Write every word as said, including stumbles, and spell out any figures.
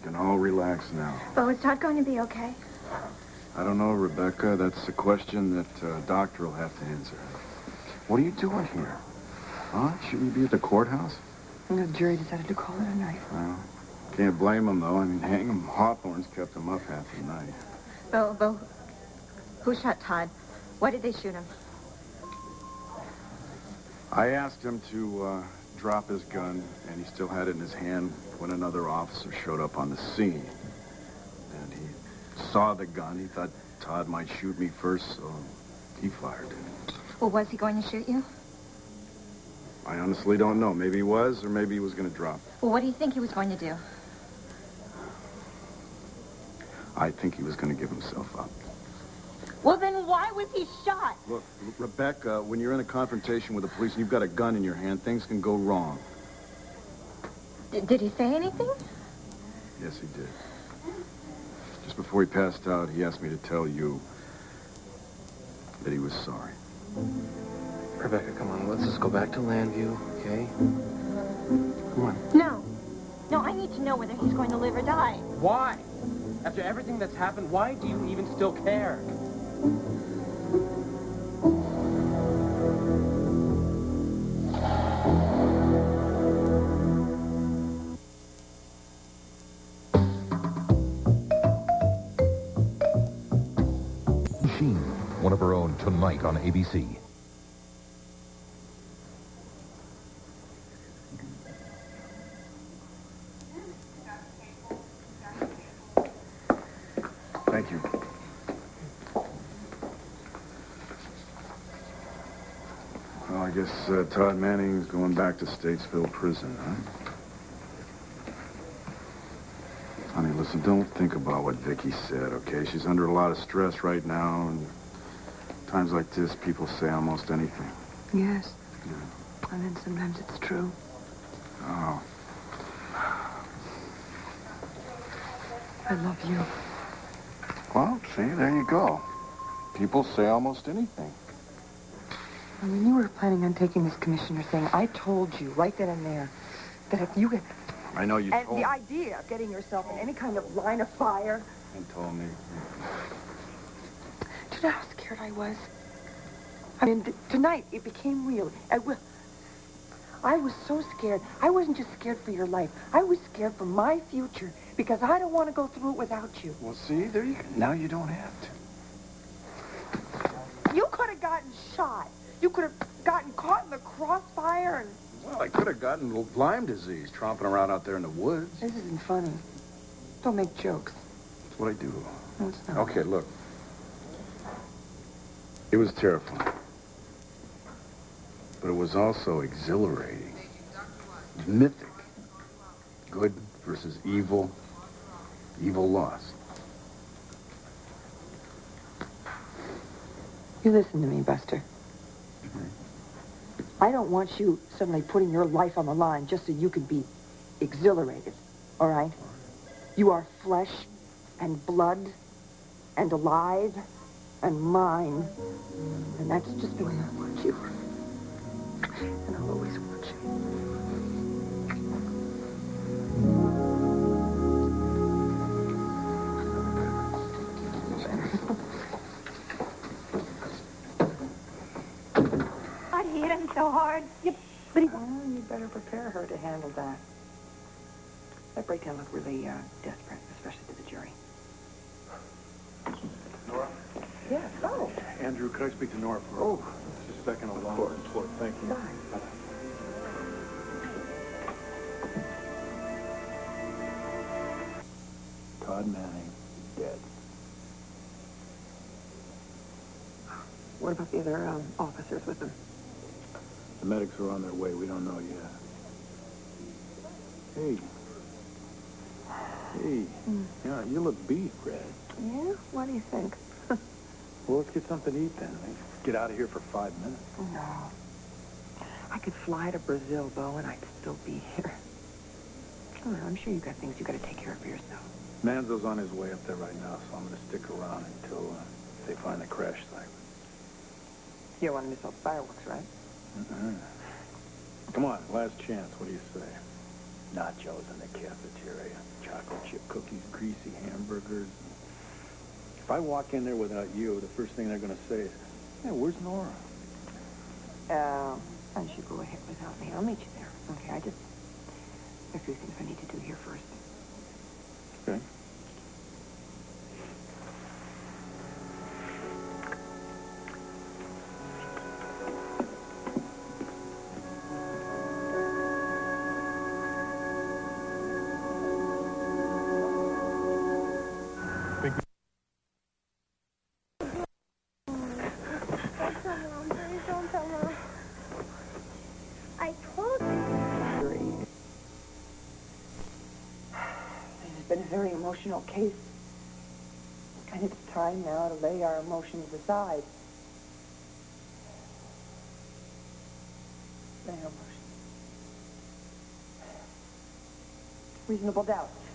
can all relax now. Bo, is Todd going to be okay? I don't know, Rebecca. That's a question that a uh, doctor will have to answer. What are you doing here? Huh? Shouldn't you be at the courthouse? The jury decided to call it a night. Well, can't blame them, though. I mean, hang 'em. Hawthorne's kept them up half the night. Bo, Bo, who shot Todd? Why did they shoot him? I asked him to uh, drop his gun, and he still had it in his hand when another officer showed up on the scene. And he saw the gun. He thought Todd might shoot me first, so he fired. Well, was he going to shoot you? I honestly don't know. Maybe he was, or maybe he was going to drop. Well, what do you think he was going to do? I think he was going to give himself up. Well, then why was he shot? Look, Rebecca, when you're in a confrontation with the police and you've got a gun in your hand, things can go wrong. D- did he say anything? Yes, he did. Just before he passed out, he asked me to tell you that he was sorry. Rebecca, come on, let's just go back to Landview, okay? Come on. No. No, I need to know whether he's going to live or die. Why? After everything that's happened, why do you even still care? Machine, one of her own, tonight on A B C. Thank you. Well, I guess uh, Todd Manning's going back to Statesville Prison, huh? Honey, listen, don't think about what Vicky said, okay? She's under a lot of stress right now, and times like this, people say almost anything. Yes. Yeah. And then sometimes it's true. Oh. I love you. Well, see, there you go. People say almost anything. And when you were planning on taking this commissioner thing, I told you right then and there that if you get... I know you and told the idea of getting yourself in any kind of line of fire... You told me. Do you know how scared I was? I mean, th- tonight it became real. I, will. I was so scared. I wasn't just scared for your life. I was scared for my future because I don't want to go through it without you. Well, see, there you go. Now you don't have to. You could have gotten shot. You could have gotten caught in the crossfire and... Well, I could have gotten Lyme disease tromping around out there in the woods. This isn't funny. Don't make jokes. That's what I do. No, it's not. Okay, look. It was terrifying. But it was also exhilarating. It was mythic. Good versus evil. Evil lost. You listen to me, Buster. I don't want you suddenly putting your life on the line just so you can be exhilarated, all right? You are flesh and blood and alive and mine. And that's just the way I want you. And I'll always want you. I hit him so hard. Yep. But he... Well, you'd better prepare her to handle that. That breakdown looked really uh, desperate, especially to the jury. Nora? Yes. Oh. Andrew, could I speak to Nora for Oh. just a second alone? Of course. Thank you. Bye. Todd Manning is dead. What about the other um, officers with them? The medics are on their way. We don't know yet. Hey. Hey. Mm. Yeah, you look beat, Red. Yeah? What do you think? Well, let's get something to eat then. Let's get out of here for five minutes. No. I could fly to Brazil, Bo, and I'd still be here. Oh, I'm sure you got things you got to take care of for yourself. Manzo's on his way up there right now, so I'm going to stick around until uh, they find the crash site. You don't want to miss all the fireworks, right? Mm-mm. Come on, last chance. What do you say? Nachos in the cafeteria, chocolate chip cookies, greasy hamburgers. If I walk in there without you, the first thing they're going to say is, "Hey, where's Nora?" Uh, why don't you go ahead without me? I'll meet you there. Okay, I just... There are a few things I need to do here first. Okay. I told you. This has been a very emotional case. And it's time now to lay our emotions aside. Lay our emotions. Reasonable doubt.